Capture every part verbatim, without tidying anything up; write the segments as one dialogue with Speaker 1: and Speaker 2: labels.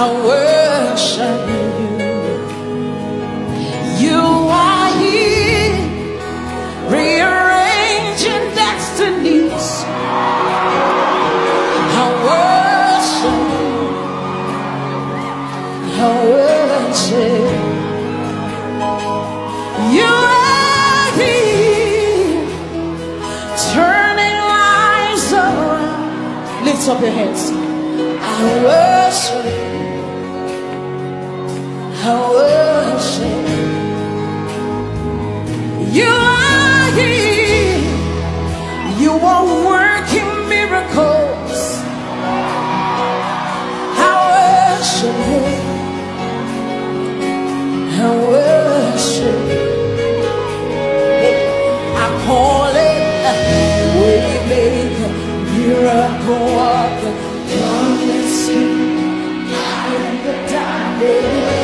Speaker 1: worship you. You are here, rearranging destinies. I worship you. I worship you. Are here, turning lives around. Lift up your hands. I worship you. I worship you. Are here. You are working miracles. I worship you. I worship you. I call it way maker, miracle worker, promise keeper, light in the darkness.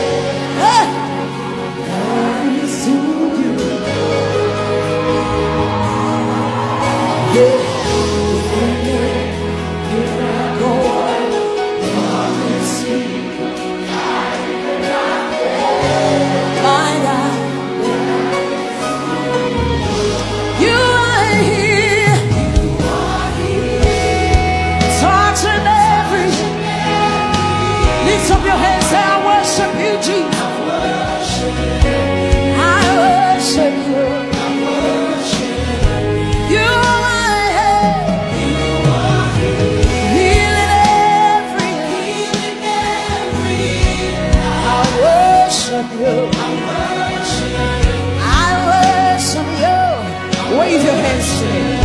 Speaker 1: Lift up your hands, say, I worship you, Jesus. I worship you. You are my head. Healing every. I worship you. I worship you. Wave your hands to me.